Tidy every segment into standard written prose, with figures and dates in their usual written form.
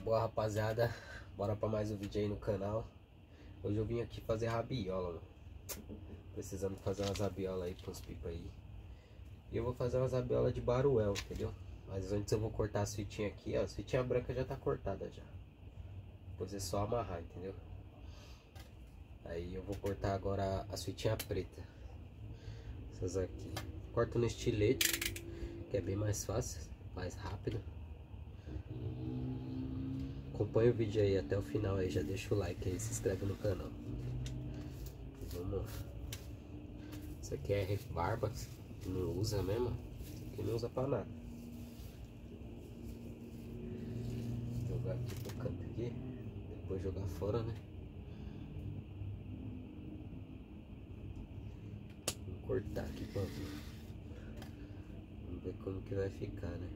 Boa, rapaziada, bora pra mais um vídeo aí no canal. Hoje eu vim aqui fazer rabiola, mano. Precisando fazer umas rabiolas aí pros pipa aí. E eu vou fazer umas rabiolas de baruel, entendeu? Mas antes eu vou cortar as fitinhas aqui, ó. As fitinhas brancas já tá cortada já. Depois é só amarrar, entendeu? Aí eu vou cortar agora as fitinhas pretas. Essas aqui. Corto no estilete, que é bem mais fácil, mais rápido. Acompanha o vídeo aí até o final aí, já deixa o like aí, se inscreve no canal. Vamos lá. Isso aqui é rebarba, não usa mesmo. Isso aqui não usa pra nada. Vou jogar aqui pro canto aqui, depois jogar fora, né? Vou cortar aqui pra ver. Vamos ver como que vai ficar, né?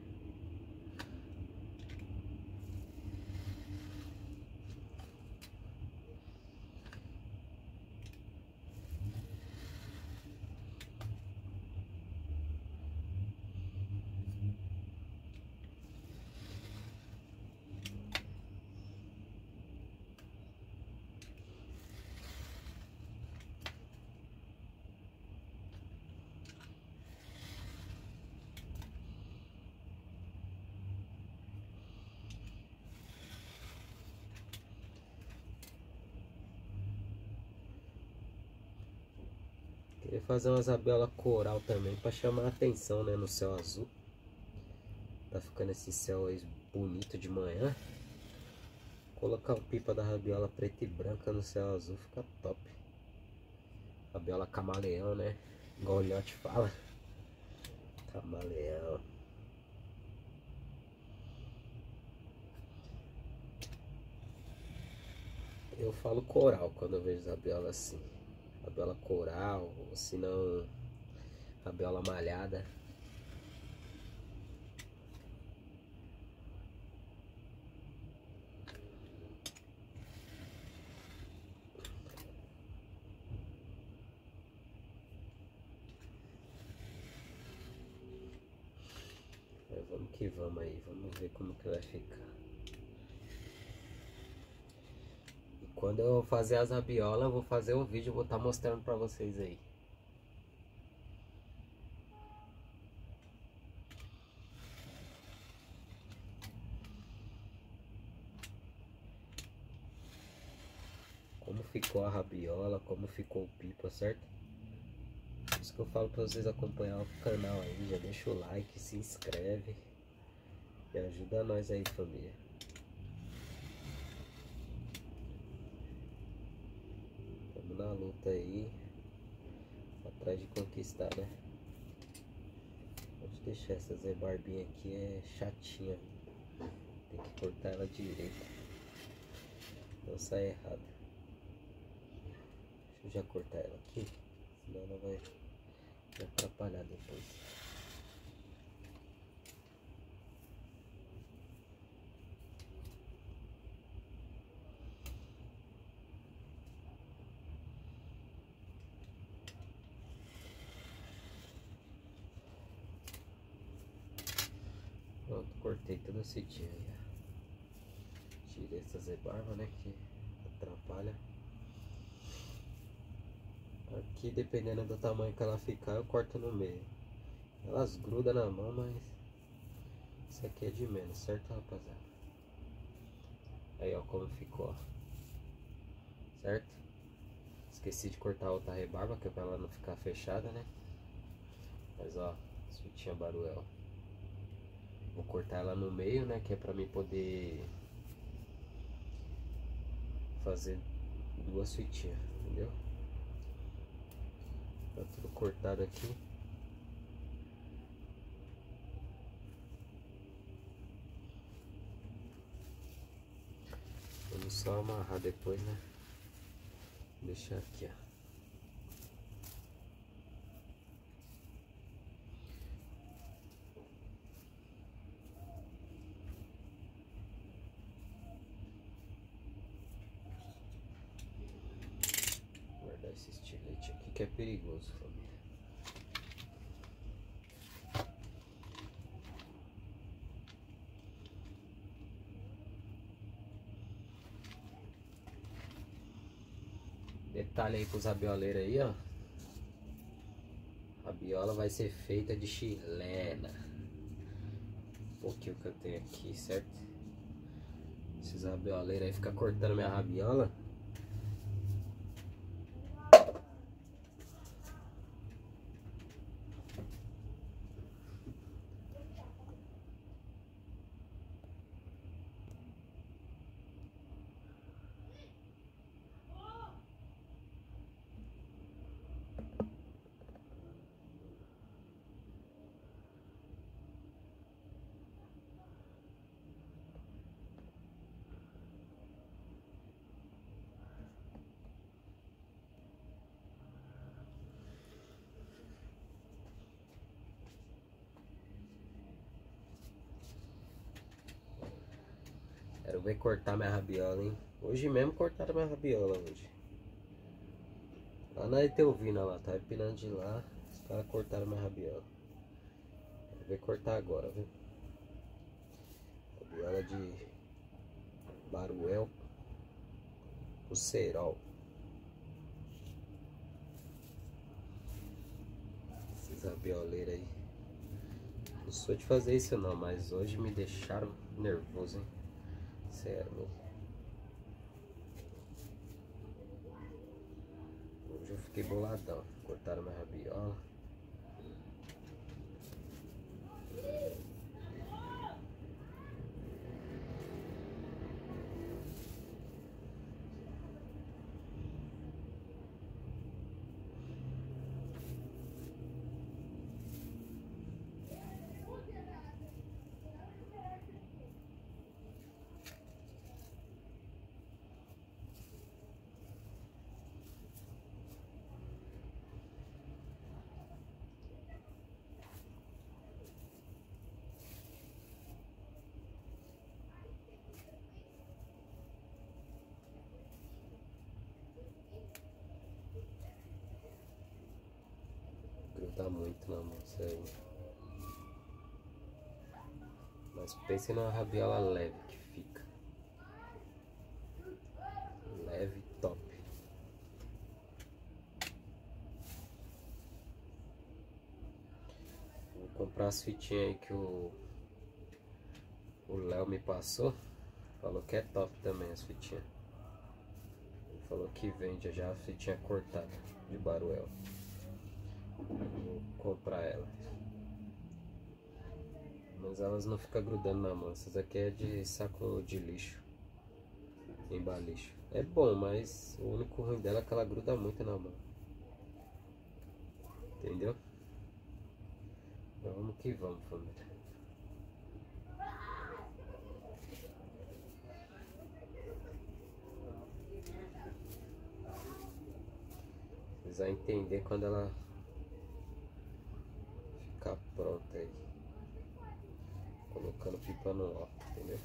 Queria fazer umas rabiola coral também pra chamar a atenção, né, no céu azul. Tá ficando esse céu aí bonito de manhã. Colocar o pipa da rabiola preta e branca no céu azul fica top. Rabiola camaleão, né? Igual o Lhote fala. Camaleão. Eu falo coral quando eu vejo rabiola assim. Rabiola coral, ou se não, rabiola malhada. Vamos que vamos aí, vamos ver como que vai ficar. E quando eu fazer as rabiolas, eu vou fazer um vídeo, vou estar mostrando pra vocês aí. Como ficou a rabiola, como ficou o pipa, certo? Por isso que eu falo pra vocês acompanhar o canal aí, já deixa o like, se inscreve. E ajuda nós aí, família. Vamos na luta aí, atrás de conquistar, né? Pode deixar essas rebarbinhas aqui, é chatinha. Tem que cortar ela direito, não sai errado. Deixa eu já cortar ela aqui, senão ela vai me atrapalhar depois. Pronto, cortei toda a fitinha aí. Tirei essas rebarbas, né, que atrapalha. Aqui, dependendo do tamanho que ela ficar, eu corto no meio. Elas grudam na mão, mas isso aqui é de menos, certo, rapaziada? Aí, ó, como ficou, ó. Certo? Esqueci de cortar a outra rebarba, que é pra ela não ficar fechada, né? Mas, ó, fitinha baruel. Vou cortar ela no meio, né? Que é pra mim poder fazer duas fitinhas, entendeu? Tá tudo cortado aqui. Vamos só amarrar depois, né? Deixar aqui, ó. Guardar esse estilete aqui que é perigoso, família. detalhe aí pros rabioleiros aí, ó. A rabiola vai ser feita de chilena. Um pouquinho que eu tenho aqui, certo? Esses rabioleiros aí ficam cortando minha rabiola. Quero ver cortar minha rabiola, hein? Hoje mesmo cortaram minha rabiola hoje. Lá na Etelvina lá, tá empinando de lá. Os caras cortaram minha rabiola. Quero ver cortar agora, viu? Rabiola de baruel. O cerol. Esses rabioleiros aí. Não sou de fazer isso não, mas hoje me deixaram nervoso, hein? Sério, meu. Hoje eu fiquei boladão. Cortaram minha rabiola. Gruda muito na mão, sério. Mas pense na rabiola leve que fica. Leve, top. Vou comprar as fitinhas aí que o Léo me passou. Falou que é top também as fitinhas. Ele falou que vende já a fitinha cortada de baruel. Vou comprar ela. Mas elas não ficam grudando na mão. Essas aqui é de saco de lixo. Embalixo. É bom, mas o único ruim dela é que ela gruda muito na mão. Entendeu? Então vamos que vamos, família. Vocês vão entender quando ela ficar pronta aí. Colocando pipa no alto, entendeu?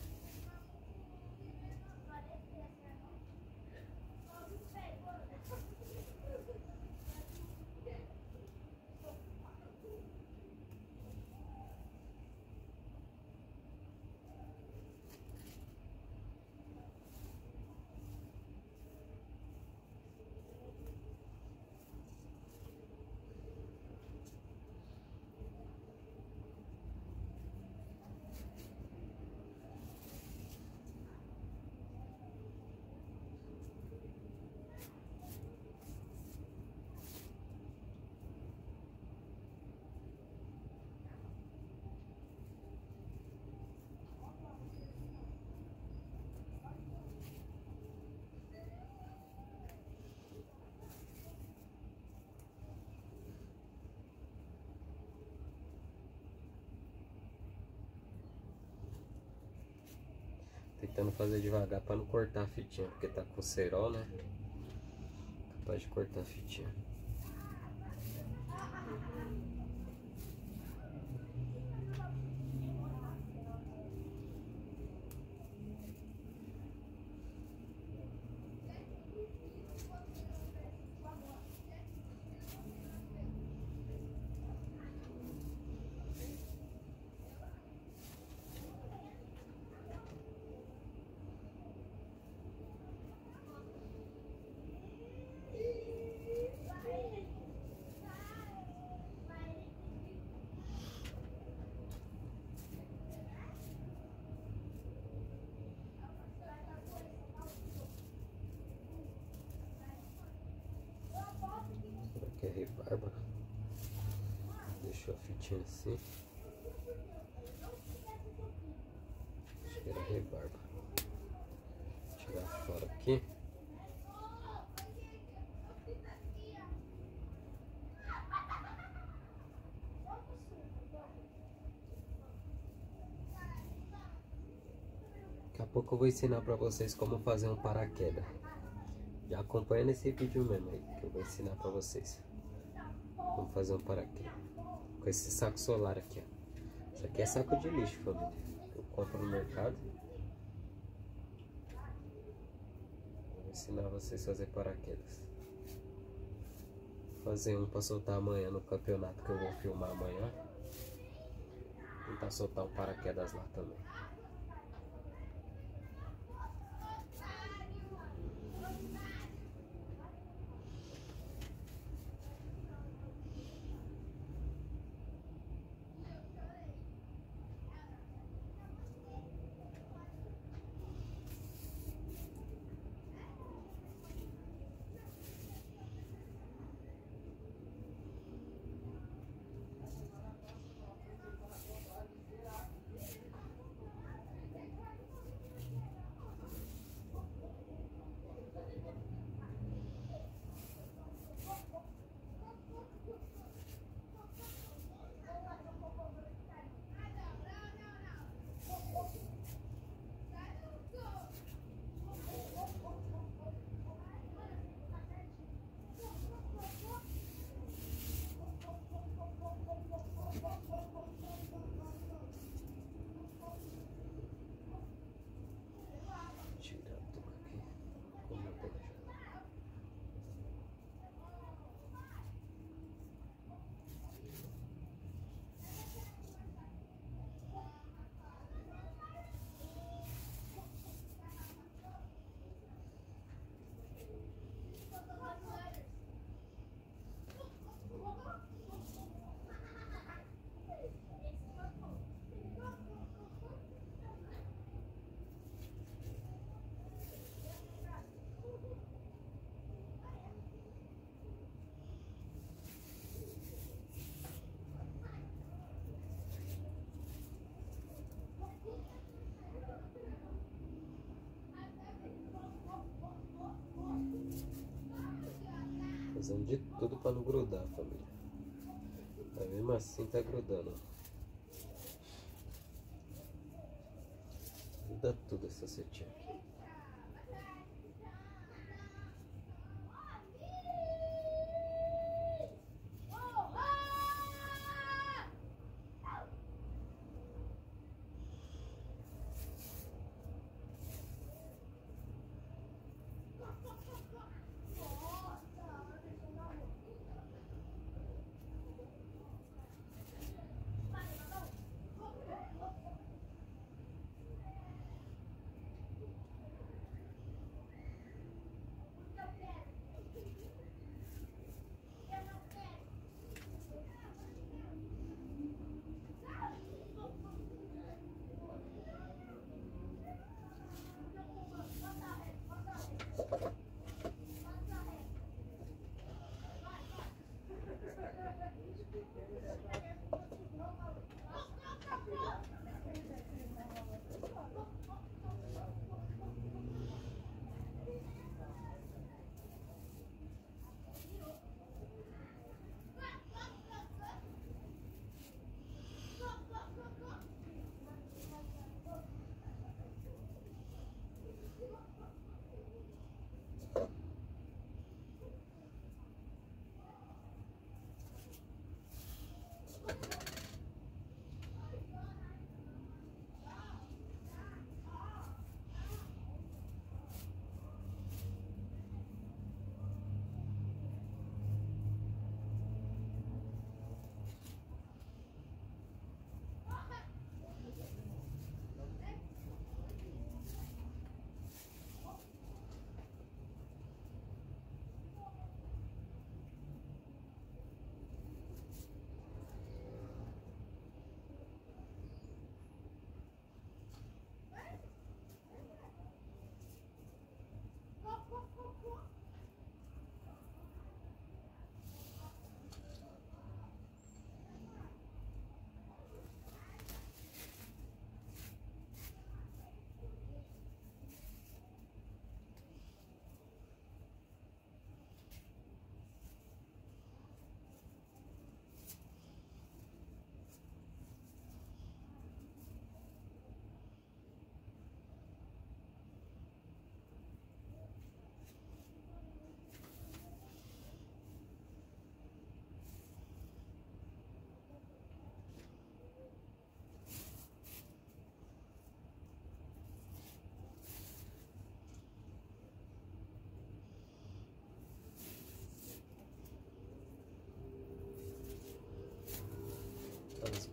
Tentando fazer devagar para não cortar a fitinha, porque tá com cerol, né? Capaz de cortar a fitinha. que é rebarba. Deixou a fitinha assim. Acho que era rebarba. Vou tirar fora aqui. Daqui a pouco eu vou ensinar pra vocês como fazer um paraquedas. Já acompanha nesse vídeo mesmo aí, que eu vou ensinar pra vocês como fazer um paraquedas. Com esse saco solar aqui, ó. Isso aqui é saco de lixo, família. Eu compro no mercado. Vou ensinar vocês a fazer paraquedas. Vou fazer um pra soltar amanhã no campeonato que eu vou filmar amanhã. Tentar soltar um paraquedas lá também. Tirar tudo aqui. Como eu tô deixando. Fazendo de tudo pra não grudar, família. Mas mesmo assim tá grudando. Gruda tudo essa setinha aqui.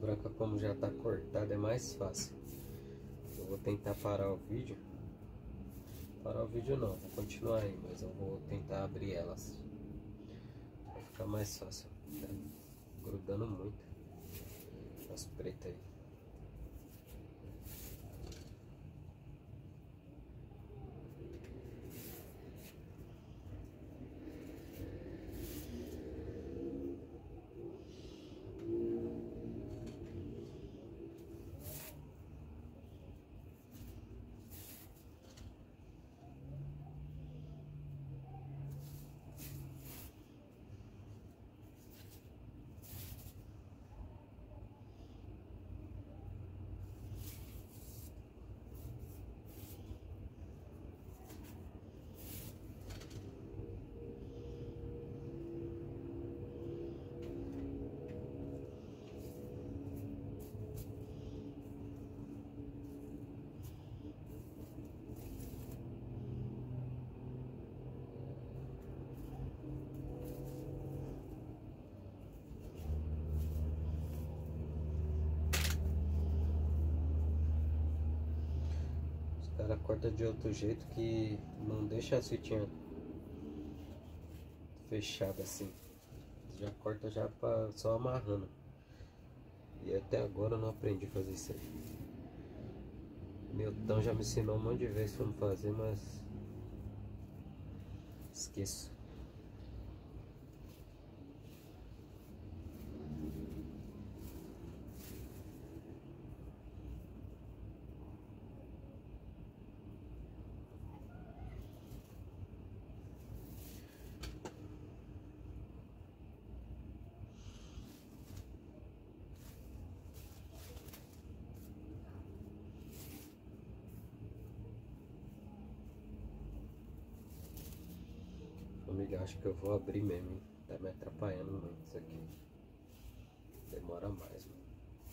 branca, como já tá cortada, é mais fácil. Eu vou tentar parar o vídeo. Parar o vídeo não, vou continuar aí, mas eu vou tentar abrir elas. Vai ficar mais fácil. Tá grudando muito as pretas aí. Ela corta de outro jeito que não deixa a fitinha fechada assim. Já corta já só amarrando. E até agora eu não aprendi a fazer isso aí. Meu tão já me ensinou um monte de vezes como fazer, mas esqueço. Família, acho que eu vou abrir mesmo, hein? Tá me atrapalhando muito isso aqui. Demora mais, mano.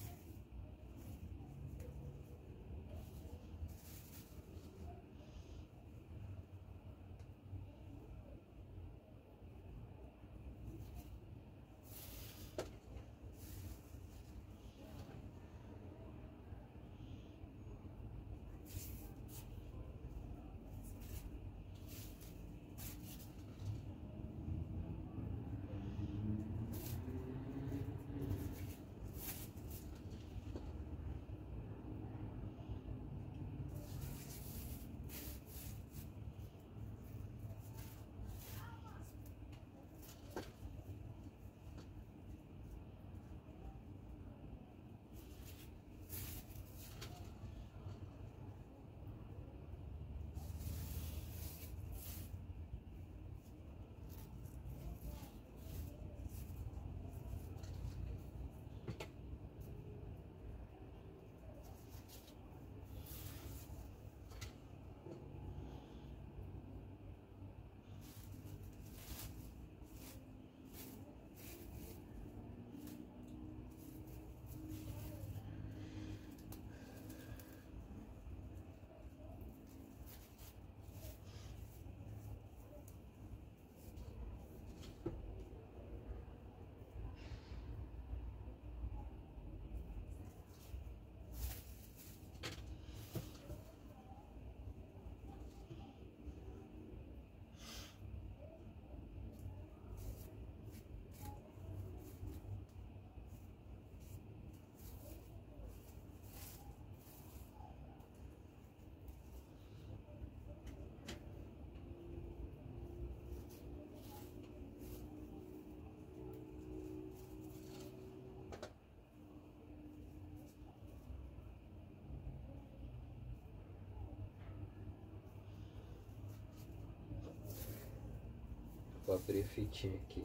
Vou abrir a fitinha aqui.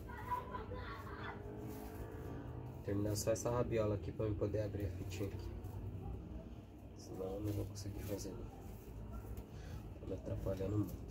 Terminar só essa rabiola aqui pra eu poder abrir a fitinha aqui. não vou conseguir fazer não. Tá me atrapalhando muito.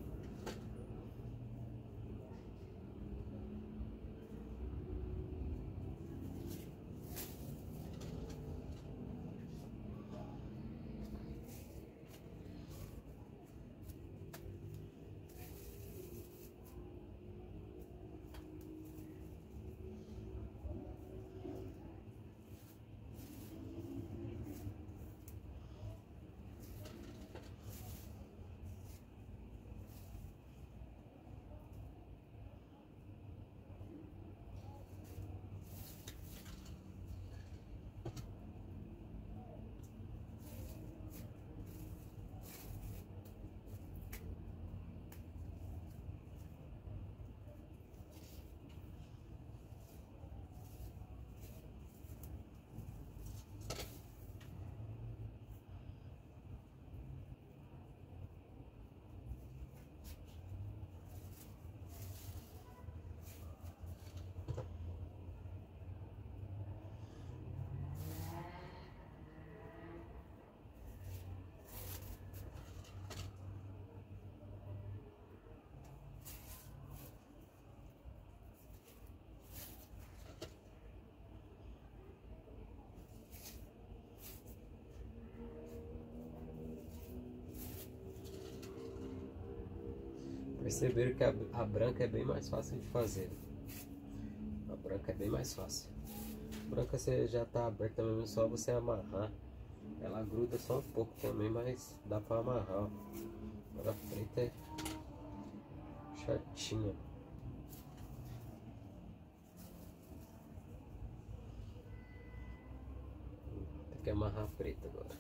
Perceberam que a branca é bem mais fácil de fazer. A branca é bem mais fácil. A branca você já tá aberta mesmo, só você amarrar. Ela gruda só um pouco também, mas dá pra amarrar. Agora a preta é chatinha. Tem que amarrar a preta agora.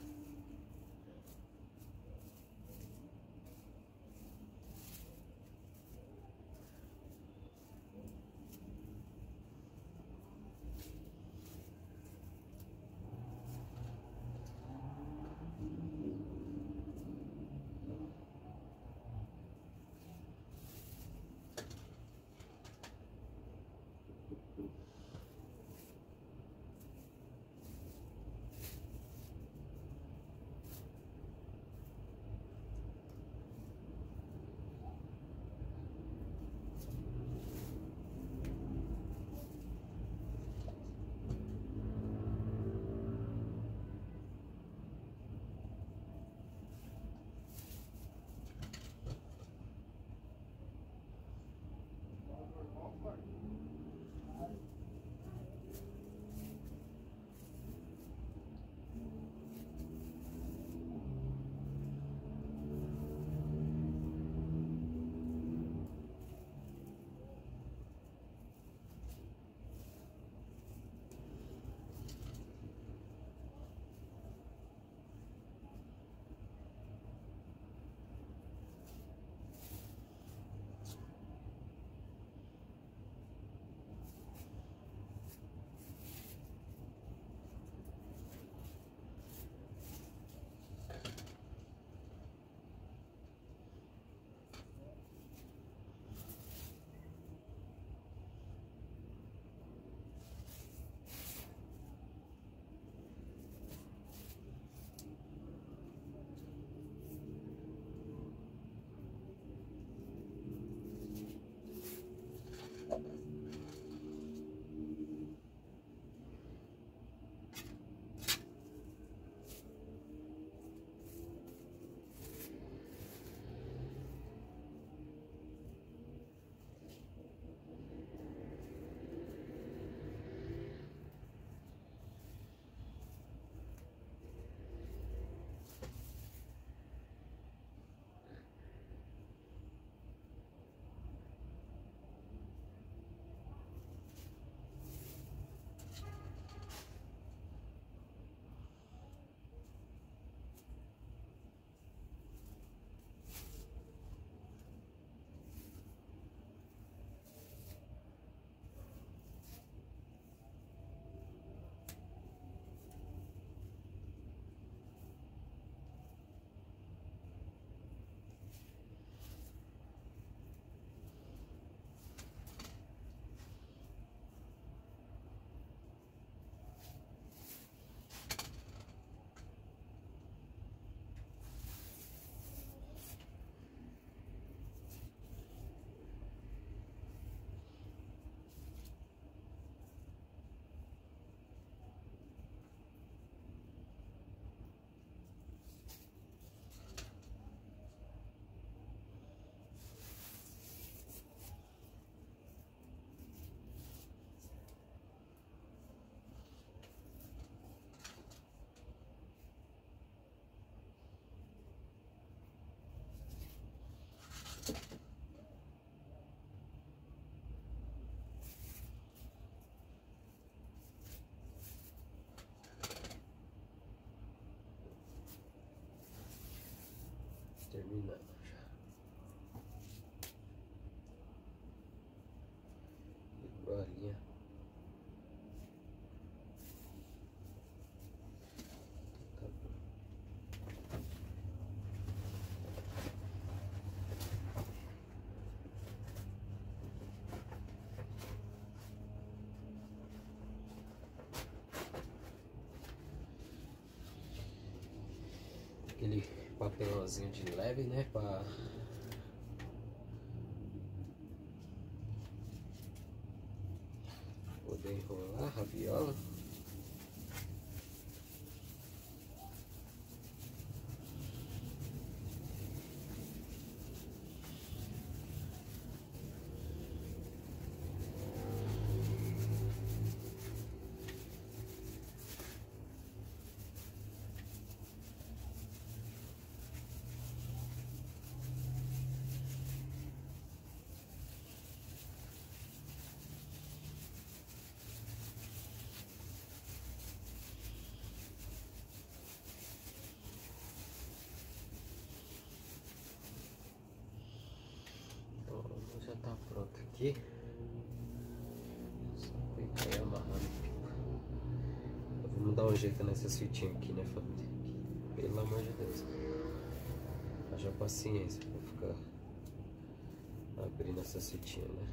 terminando já. Quebrou a linha. Tá bom. Aquele papelãozinho de leve, né, para poder enrolar a rabiola. Já tá pronto aqui. Só pegar e amarrar no pico. Vamos dar um jeito nessas fitinhas aqui, né, família? Pelo amor de Deus. Haja paciência pra ficar abrindo essas fitinhas, né?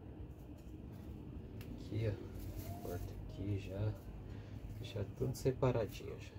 Aqui, ó. Corta aqui já. Deixar tudo separadinho já.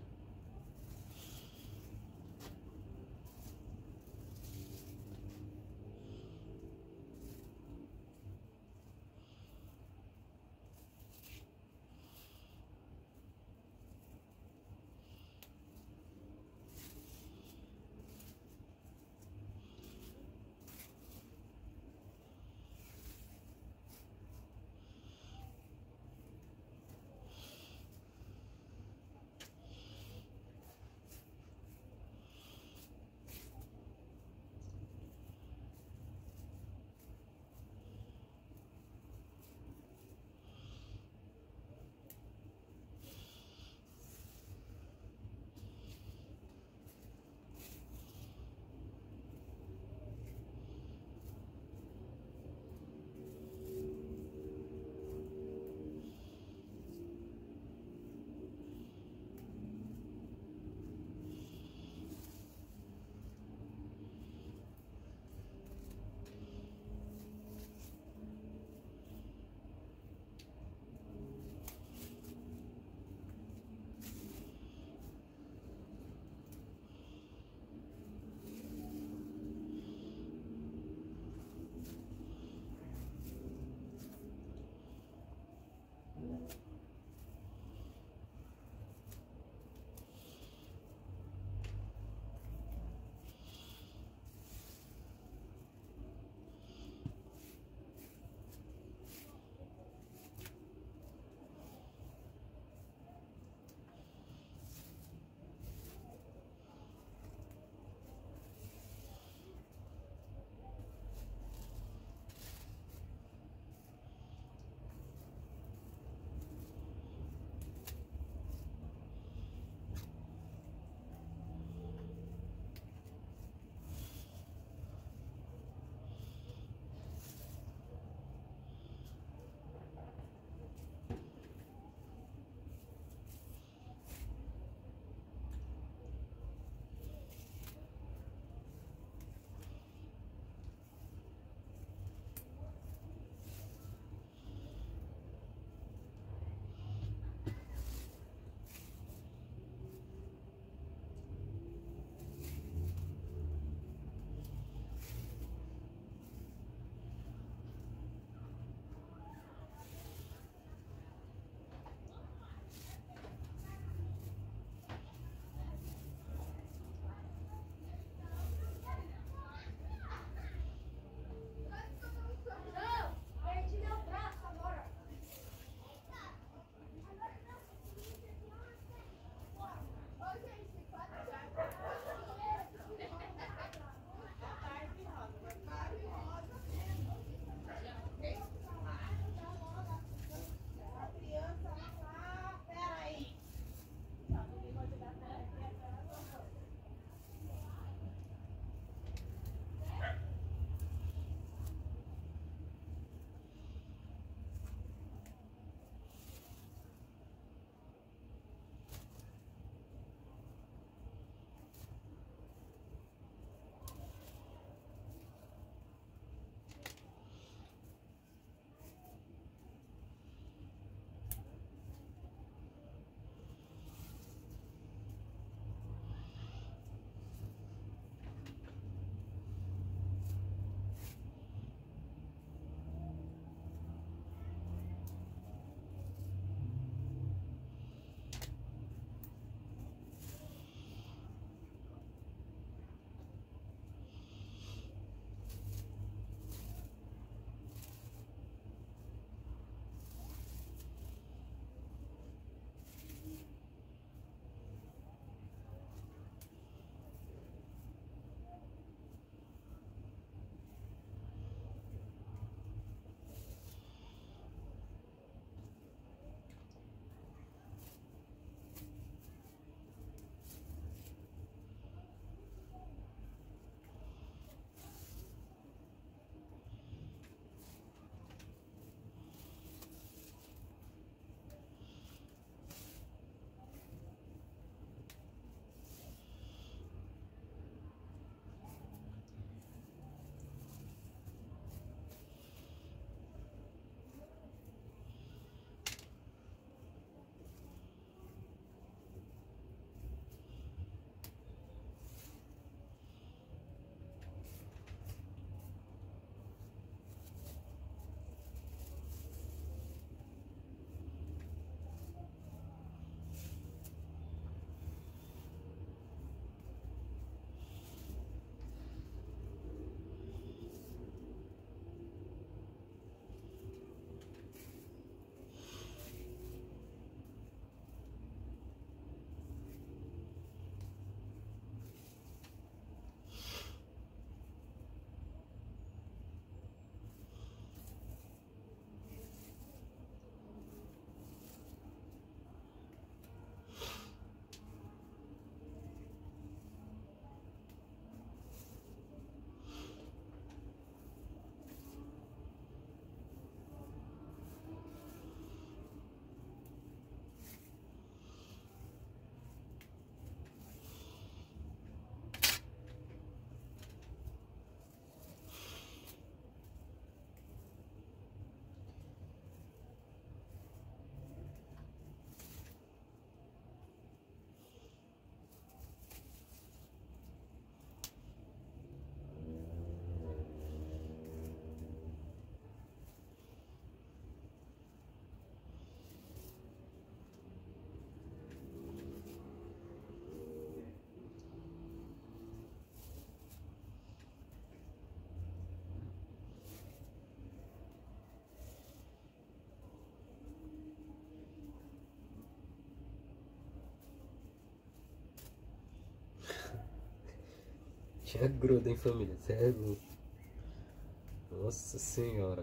bichinha gruda, hein, família? Cê é louco. Nossa senhora.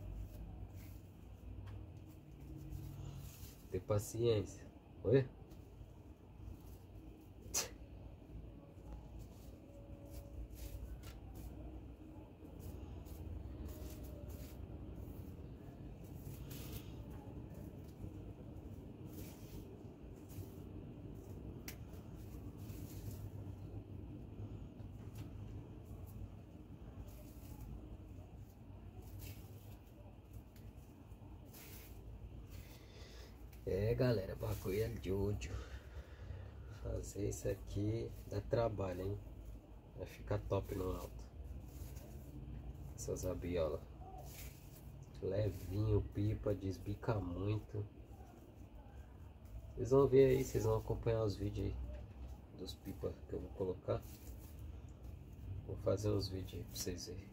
Ter paciência. Oi? É, galera, bagulho é doido. Fazer isso aqui dá trabalho, hein? Vai ficar top no alto. Essas rabiolas. Levinho, pipa, desbica muito. Vocês vão ver aí, vocês vão acompanhar os vídeos aí dos pipas que eu vou colocar. Vou fazer os vídeos aí pra vocês verem.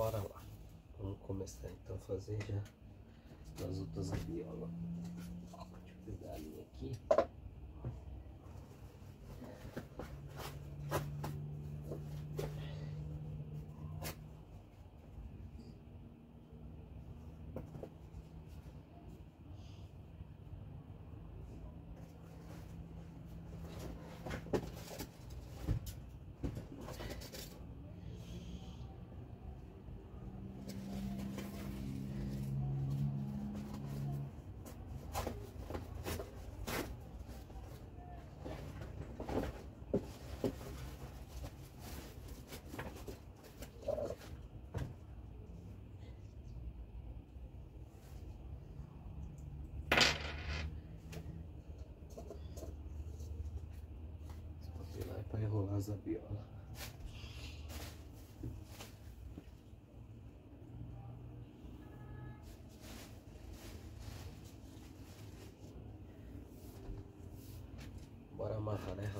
bora lá. Vamos começar então a fazer já as outras rabiolas. Deixa eu pegar a linha aqui. Para enrolar as rabiolas. Bora amarrar, né?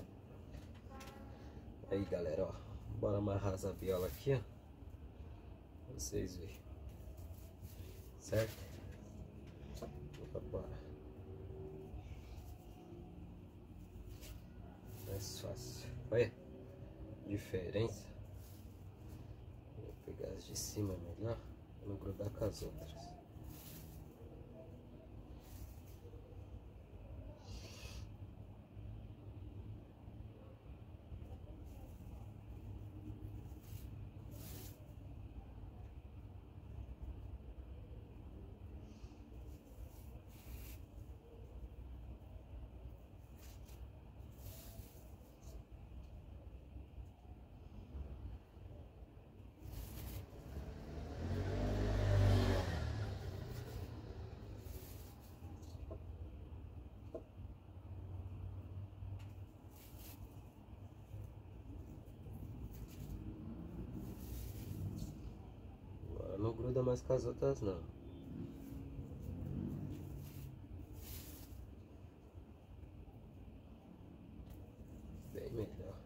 Aí galera, ó, bora amarrar as rabiolas aqui, ó, pra vocês verem, certo? Bora. Mais fácil. Olha a diferença. Vou pegar as de cima melhor pra não grudar com as outras. Não gruda mais com as outras não. Bem melhor.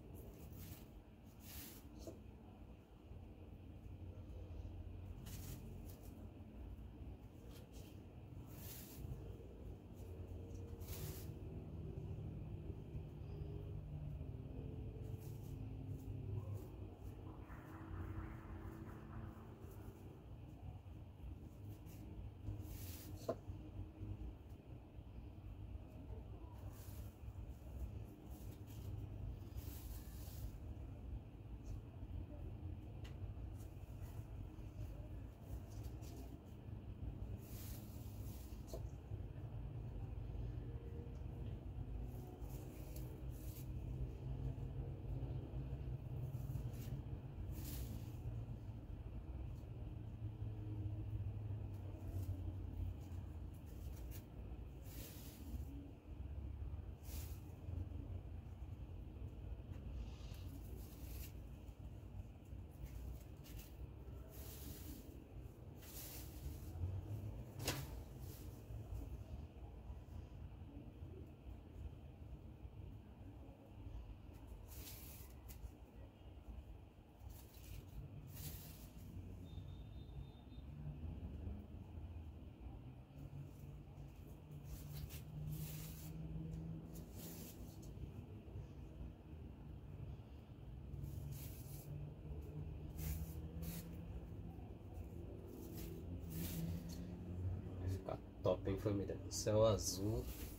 Top, hein, família? Céu azul,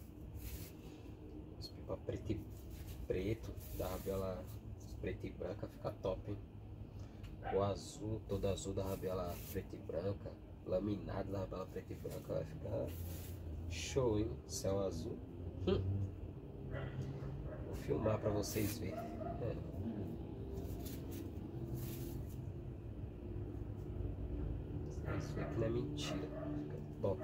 os pipa preto e preto, da rabiola preta e branca, fica top, hein? O azul, todo azul da rabiola preta e branca, laminado da rabiola preta e branca, vai ficar show, hein? Céu azul. Vou filmar pra vocês verem. Isso aqui não é mentira, fica top.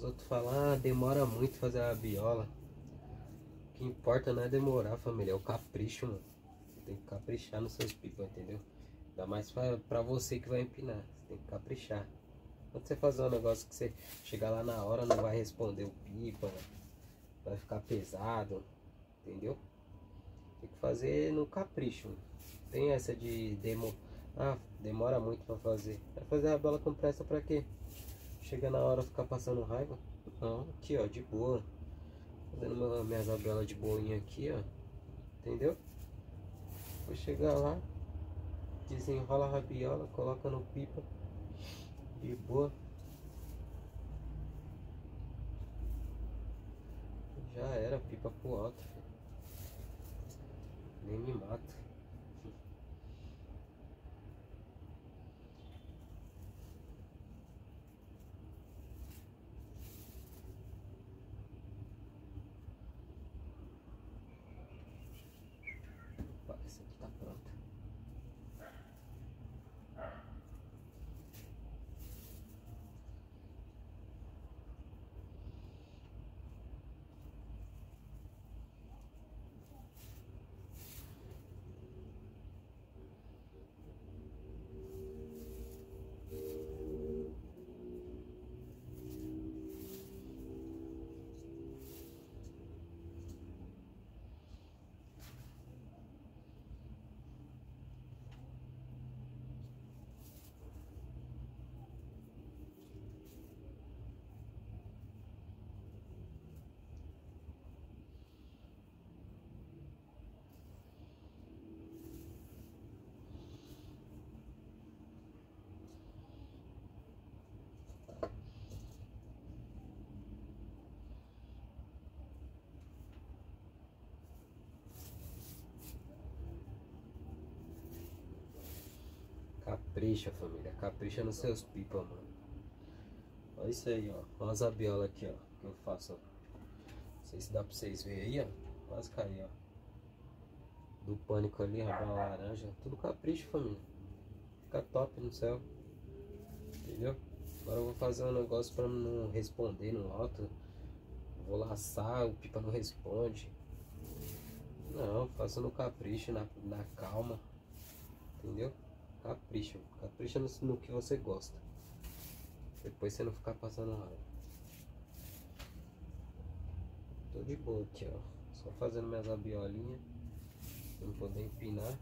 Os outros falam, ah, demora muito fazer a rabiola. O que importa não é demorar, família, é o capricho, mano. Tem que caprichar nos seus pipas, entendeu? Ainda mais pra você que vai empinar. Você tem que caprichar. Quando você fazer um negócio que você chegar lá na hora, não vai responder o pipa, vai ficar pesado, entendeu? Tem que fazer no capricho. Tem essa de demora muito pra fazer. Vai fazer a bola com pressa pra quê? Chega na hora ficar passando raiva? Não, aqui ó, de boa. Fazendo minhas abelas de boinha aqui, ó. Entendeu? Vou chegar lá, desenrola a rabiola, coloca no pipa. De boa. Já era, pipa pro alto, filho. Nem me mata. Opa, essa aqui tá pronta. Capricha, família. Capricha nos seus pipa, mano. Olha isso aí, ó. Olha as abiolas aqui, ó. Que eu faço, ó. Não sei se dá pra vocês verem aí, ó. Quase caí, ó. Do pânico ali, rabiola laranja. Tudo capricho, família. Fica top no céu. Entendeu? Agora eu vou fazer um negócio pra não responder no alto. Vou laçar, o pipa não responde. Não, faça no capricho, na calma. Entendeu? Capricha. Capricha no que você gosta. Depois você não ficar passando raiva. Tô de boa aqui, ó. Só fazendo minhas abiolinhas. Pra não poder empinar.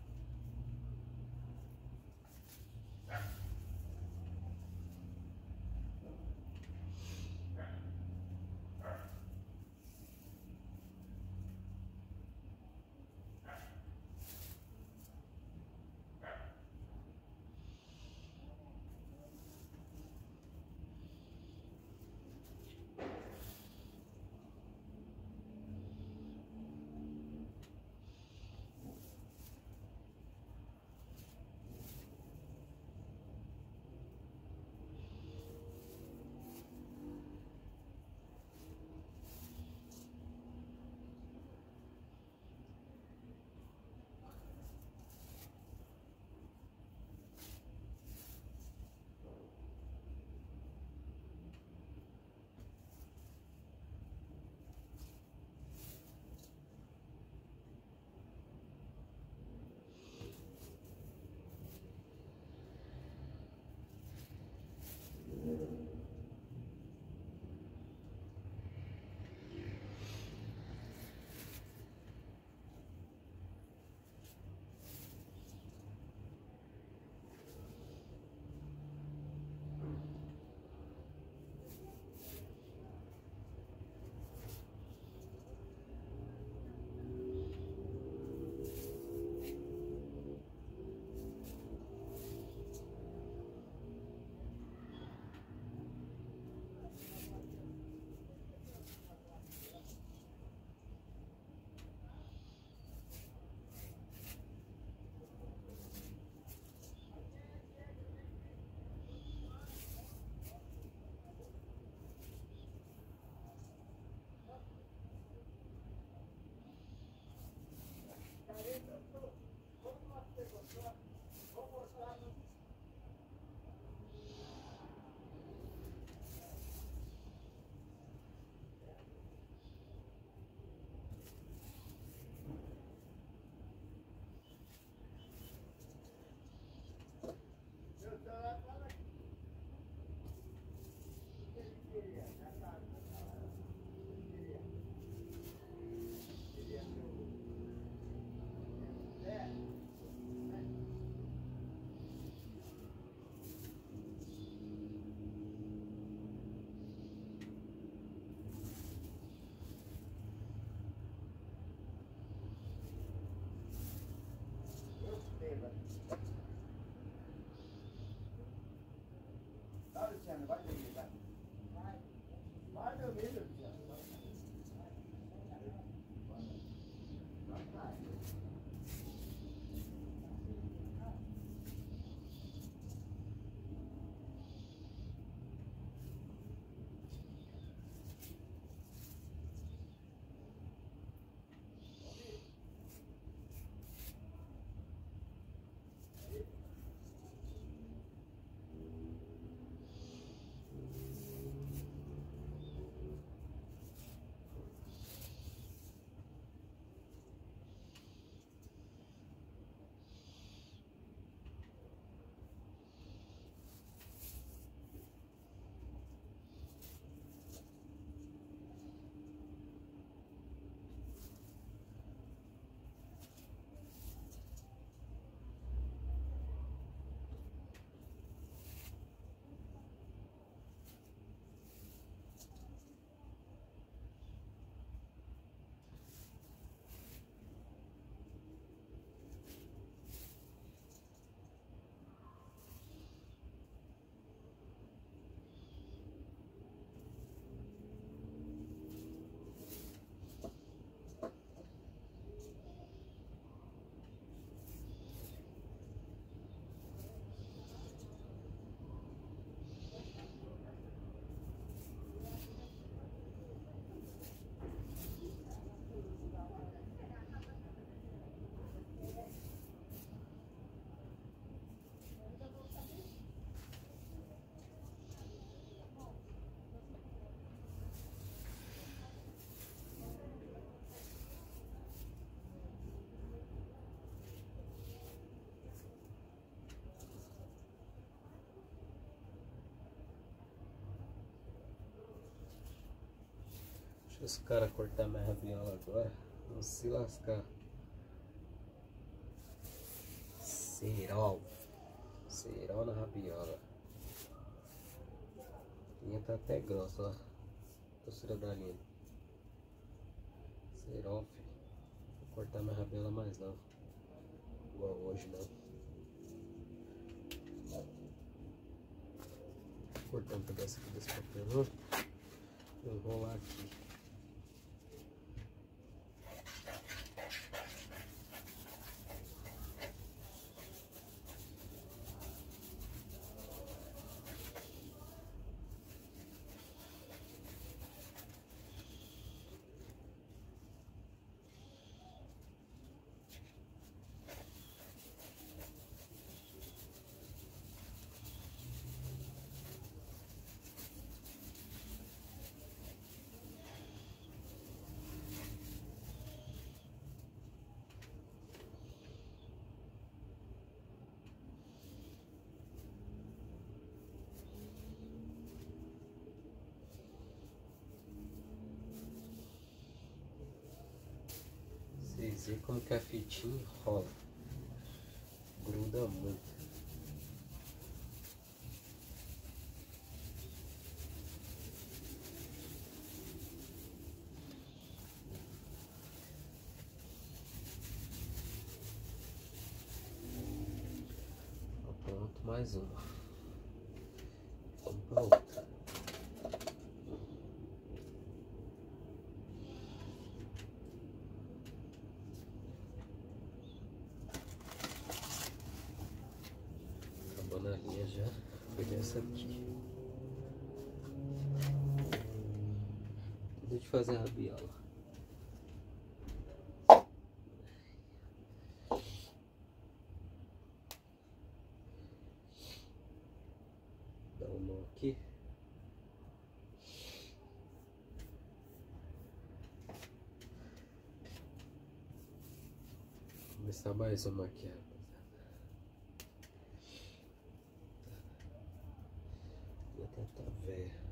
Deixa os caras cortar minha rabiola agora. Vamos se lascar. Cerol. Cerol na rabiola. A linha tá até grossa, ó. Doçura da linha. Cerol, filho. Vou cortar minha rabiola mais não. Igual hoje não. Vou cortar um pedaço aqui desse papelão. Vou enrolar aqui. Vocês veem como que a fitinha enrola. Gruda muito. Pronto, mais uma. Vamos para outra. Acabou na linha já. Peguei essa aqui. Deixa eu fazer a rabiola. Dá um nó aqui. Vou começar mais uma aqui, rapaziada. Já tá velha.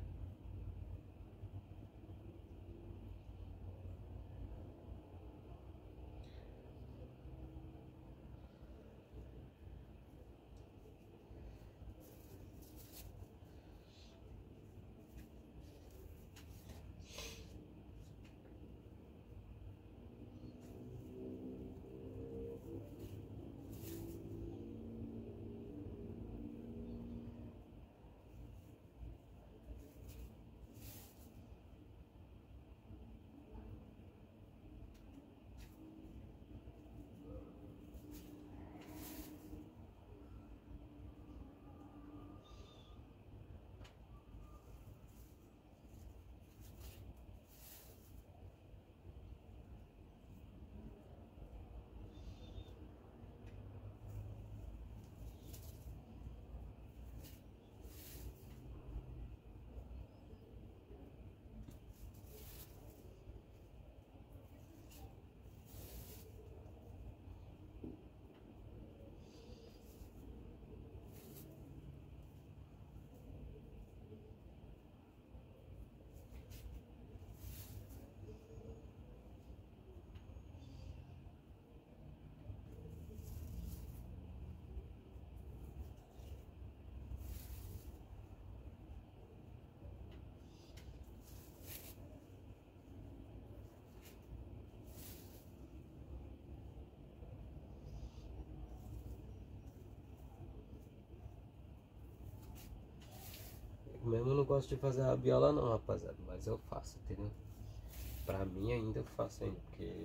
Mesmo eu não gosto de fazer rabiola não, rapaziada, mas eu faço, entendeu? Pra mim ainda eu faço ainda, porque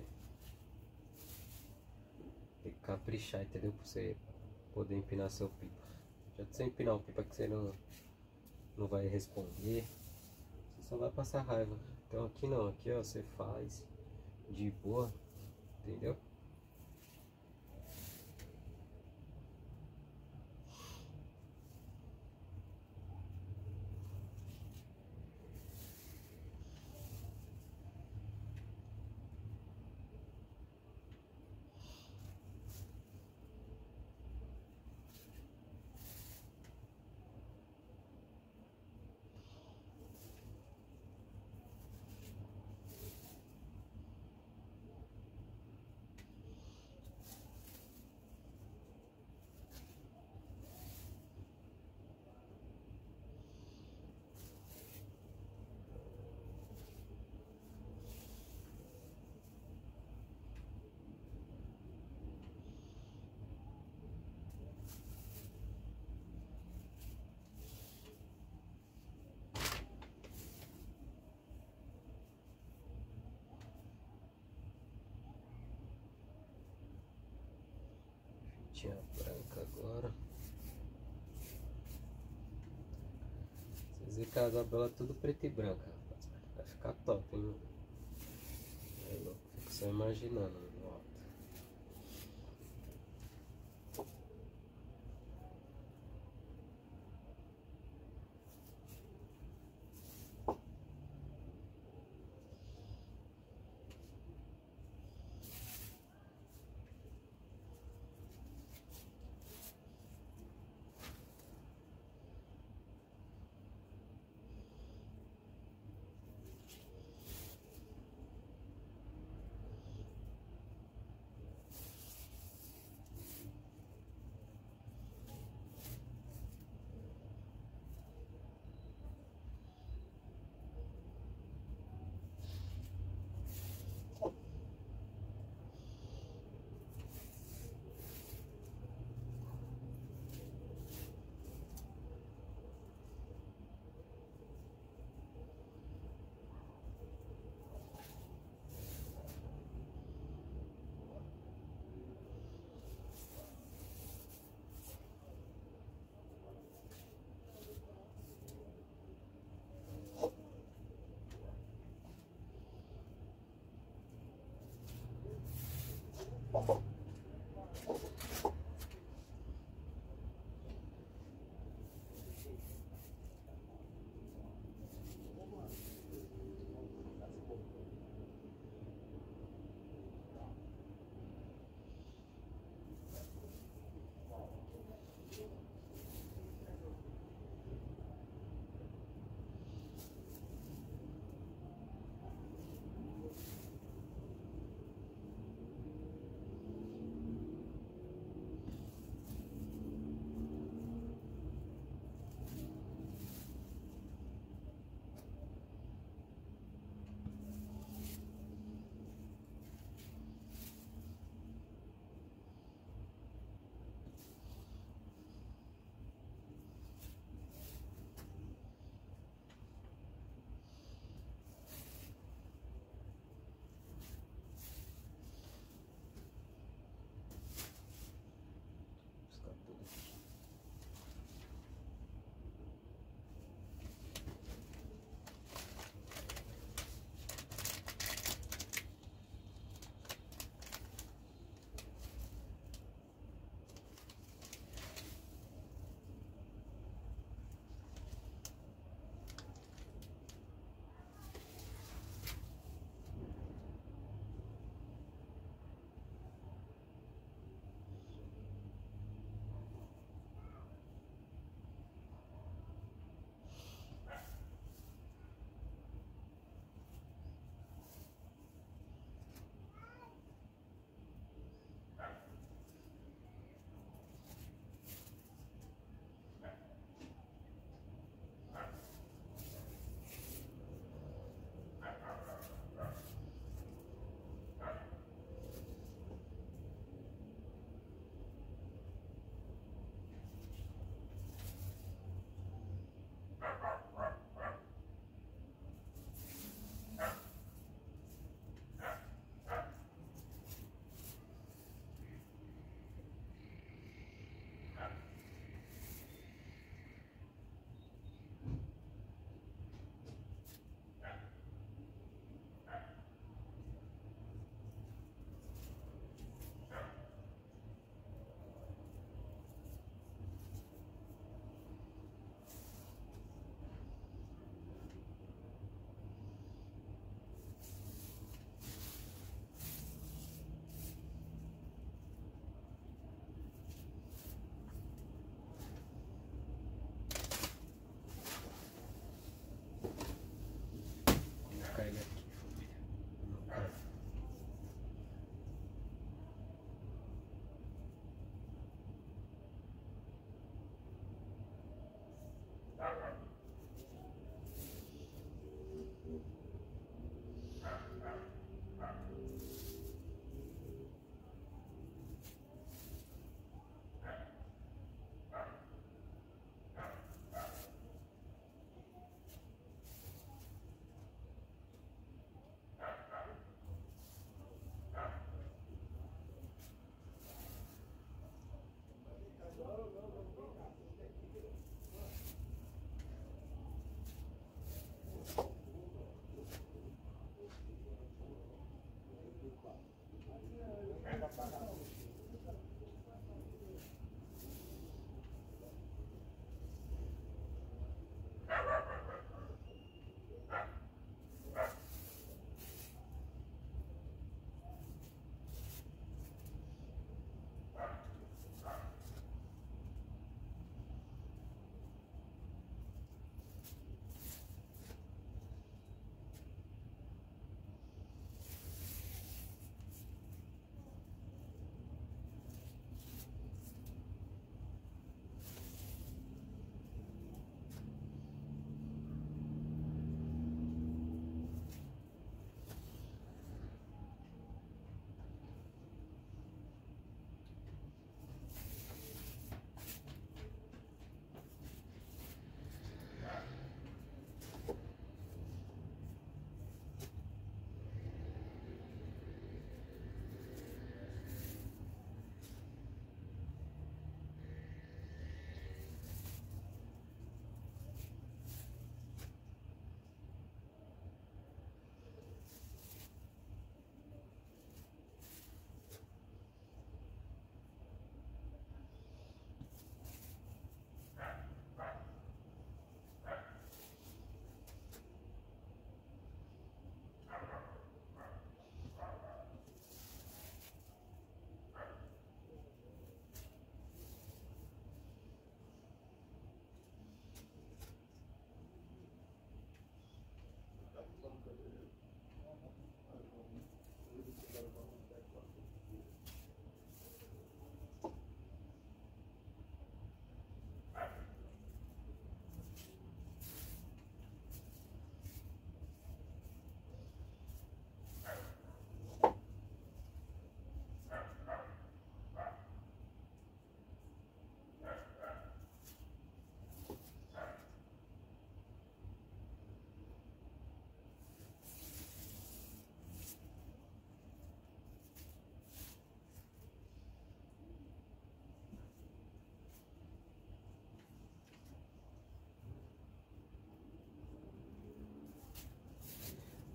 tem que caprichar, entendeu? Pra você poder empinar seu pipa. Já que você empinar o pipa que você não vai responder, você só vai passar raiva. Então aqui não, aqui ó, você faz de boa, entendeu? Tinha branca agora. Vocês viram que a Isabela é tudo preto e branca, rapaz. Vai ficar top, hein? É louco, fico só imaginando no alto.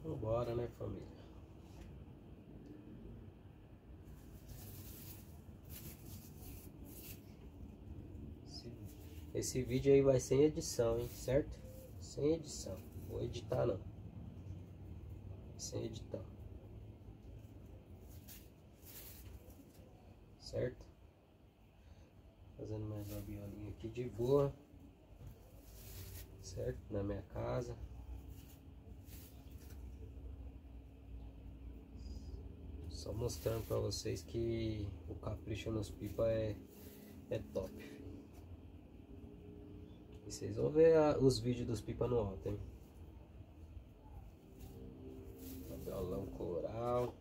Vambora, né, família? Esse vídeo aí vai sem edição, hein? Certo? Sem edição. Vou editar não. Sem editar. Certo? Fazendo mais uma violinha aqui de boa. Certo? Na minha casa. Só mostrando pra vocês que o capricho nos pipa é top. E vocês vão ver os vídeos dos pipa no alto, hein? Violão coral.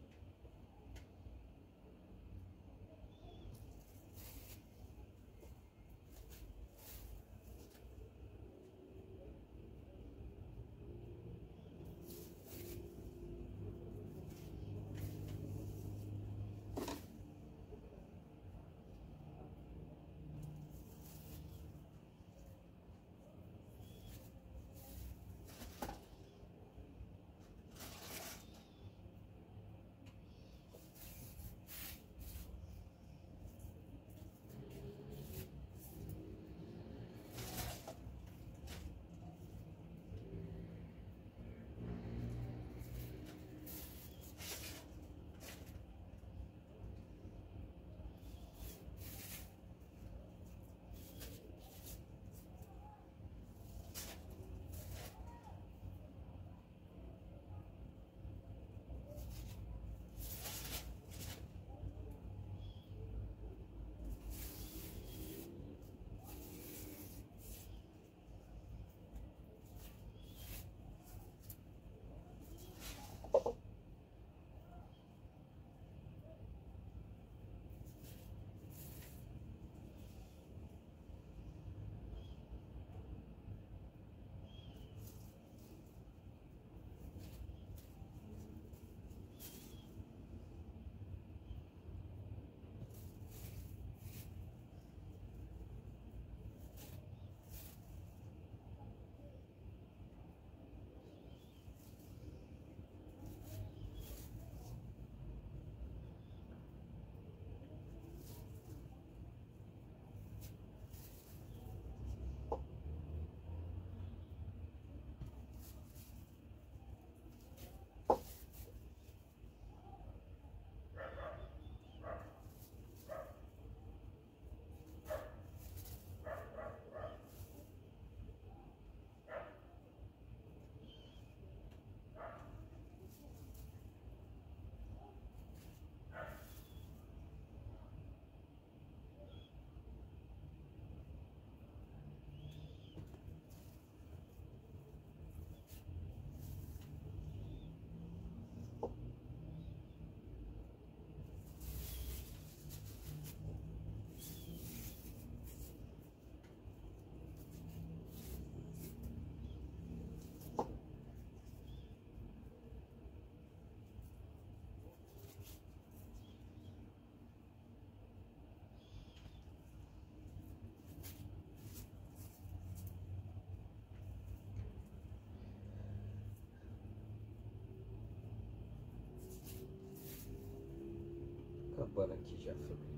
Acabando aqui já, família.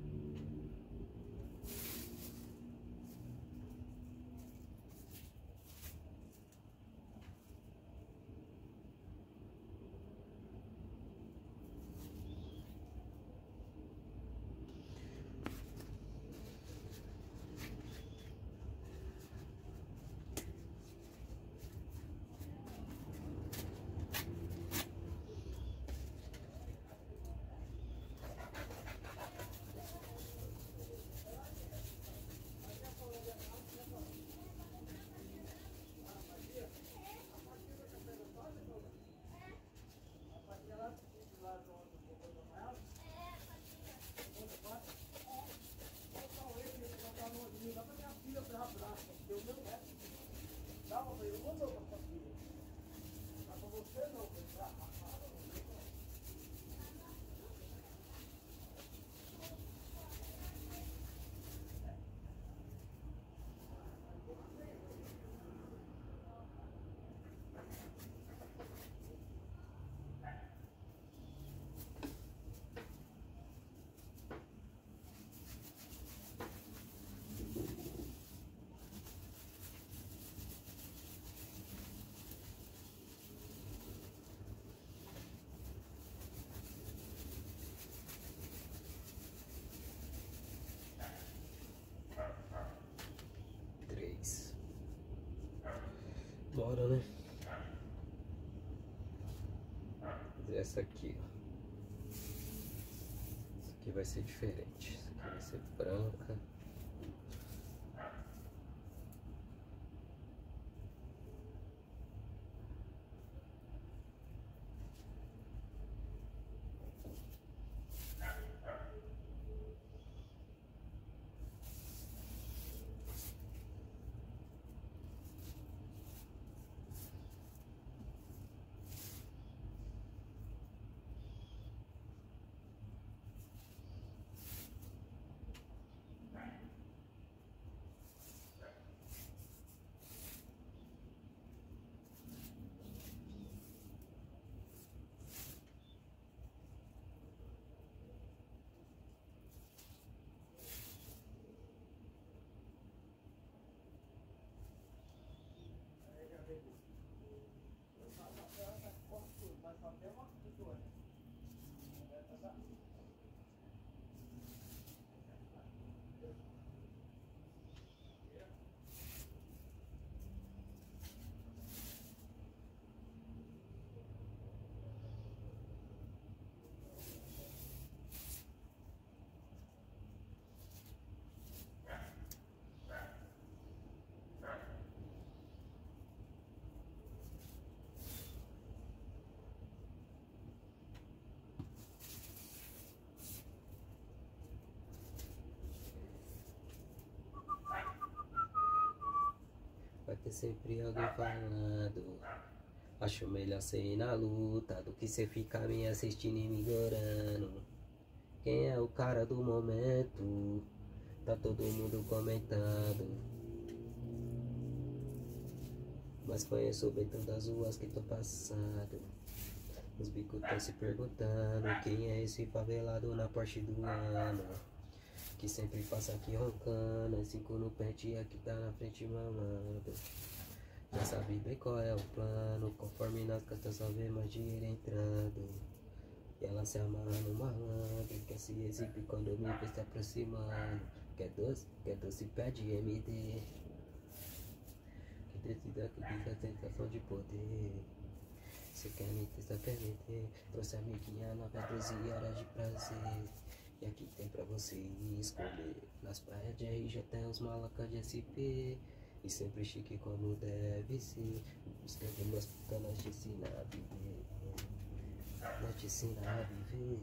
hora, né? Fazer essa aqui, ó. Essa aqui vai ser diferente. Essa aqui vai ser branca. Vai ter sempre alguém falando. Acho melhor cê ir na luta do que cê ficar me assistindo e me ignorando. Quem é o cara do momento? Tá todo mundo comentando. Mas conheço bem todas as ruas que tô passando. Os bicos tão se perguntando quem é esse favelado na Porsche do ano, que sempre passa aqui roncando, 5 no pente aqui tá na frente mamando. Já sabe bem qual é o plano, conforme nas costas só vê mais dinheiro entrando. E ela se amarra no malandro, quer se exibir quando me vê se aproximando. Quer doce pede MD, que decida que diz a sensação de poder. Cê quer me testar, quer me ter, trouxe a amiguinha nova, 12 horas de prazer. E aqui tem pra você escolher. Nas praias de RJ tem os malacas de SP. E sempre chique como deve ser. Buscando umas putas, nós te ensinar a viver. Nós te ensinar a viver.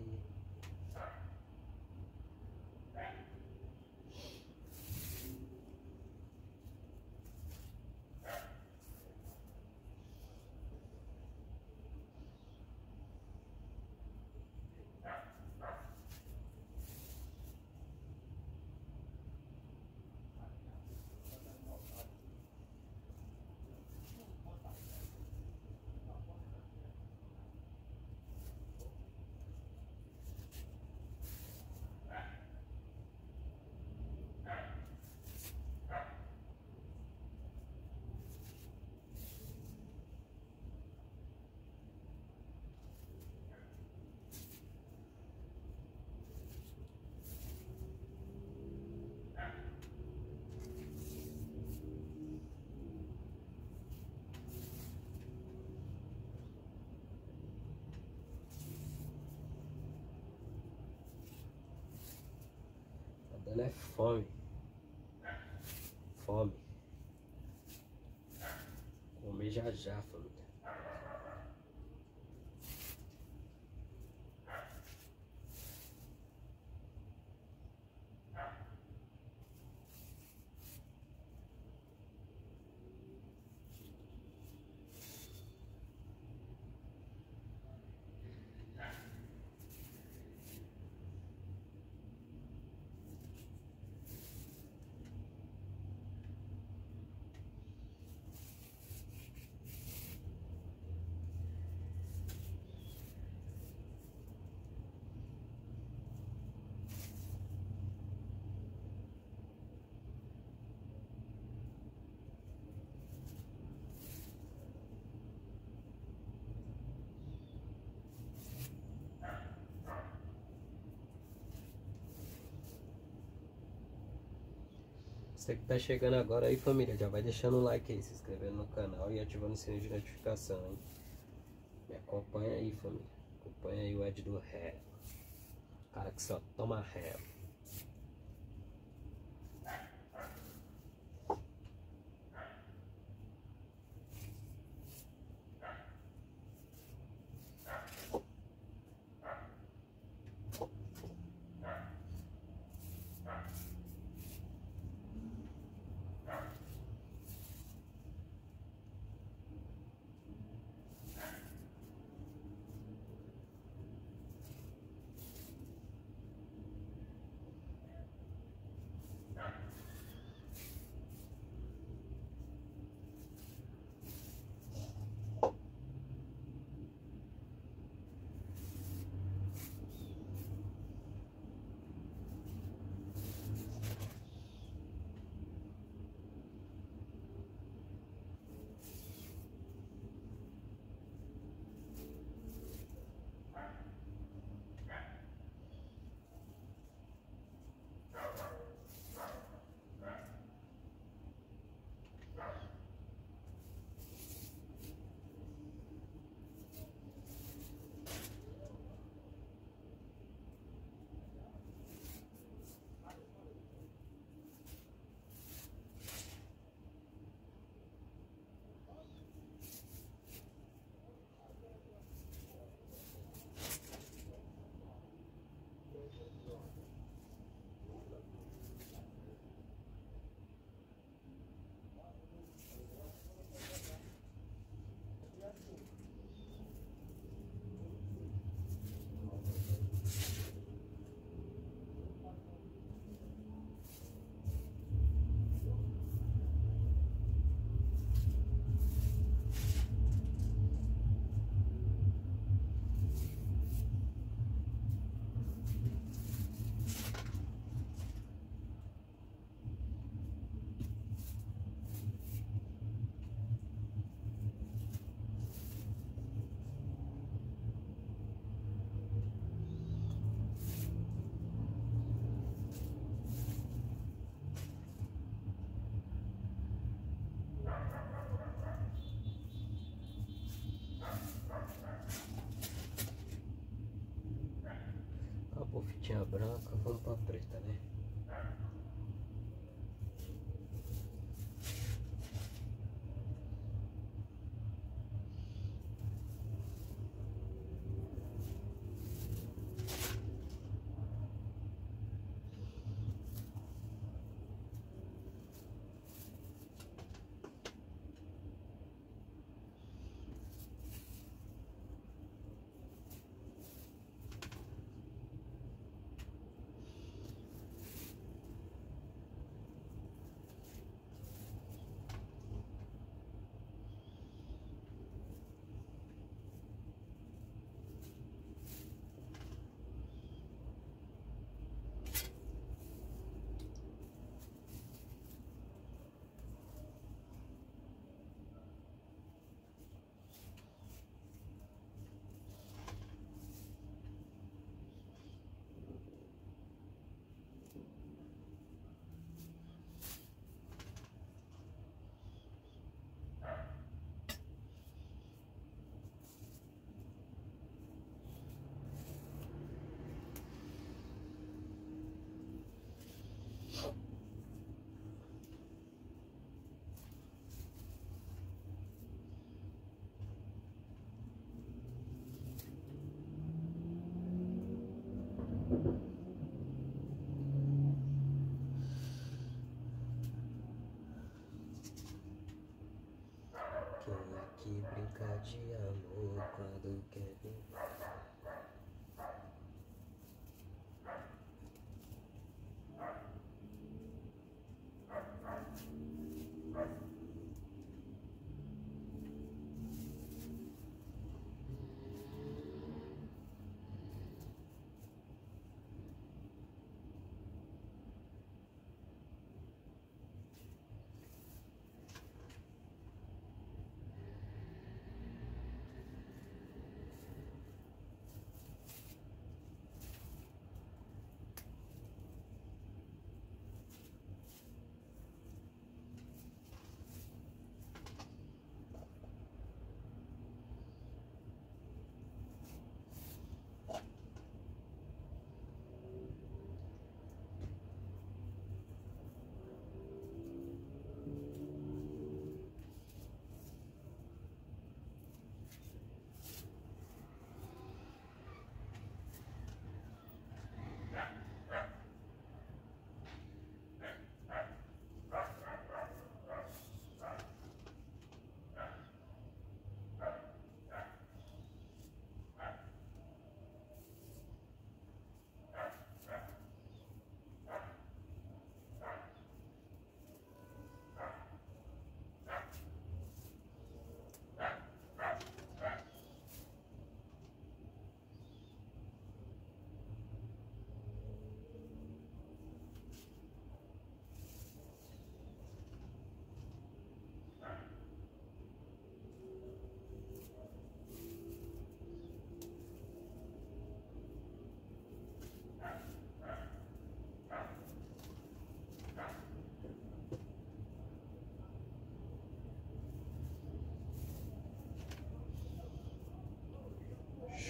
Tá dando é fome. Fome. Comer já já, família. Você que tá chegando agora aí, família, já vai deixando o like aí, se inscrevendo no canal e ativando o sininho de notificação, hein? Me acompanha aí, família. Acompanha aí o Ed do Ré. Cara que só toma ré. Acabou fitinha branca, vamos pra preta, né? Quem aqui brinca de amor quando quer vir?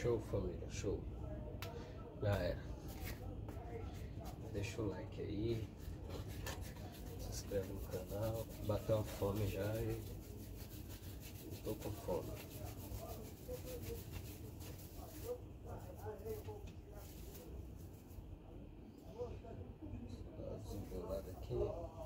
Show, família, show. Já era. Deixa o like aí. Se inscreve no canal. Bateu a fome já e tô com fome. Desembolado aqui.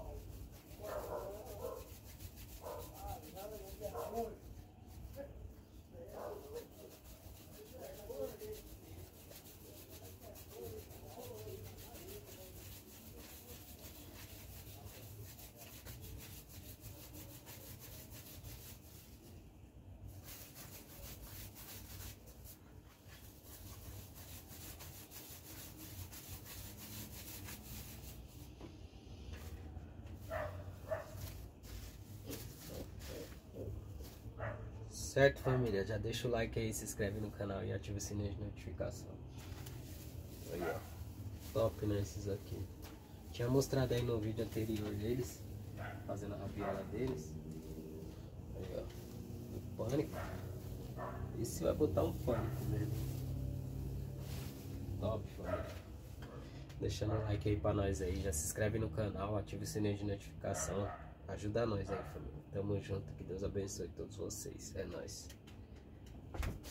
Certo, família? Já deixa o like aí, se inscreve no canal e ativa o sininho de notificação. Aí, ó. Top, né? Esses aqui. Tinha mostrado aí no vídeo anterior deles, fazendo a rabiola deles. Aí, ó. O pânico. Esse vai botar um pânico nele. Top, família. Deixando um like aí pra nós aí. Já se inscreve no canal, ativa o sininho de notificação. Ajuda nós aí, família. Tamo junto. Que Deus abençoe todos vocês. É nóis.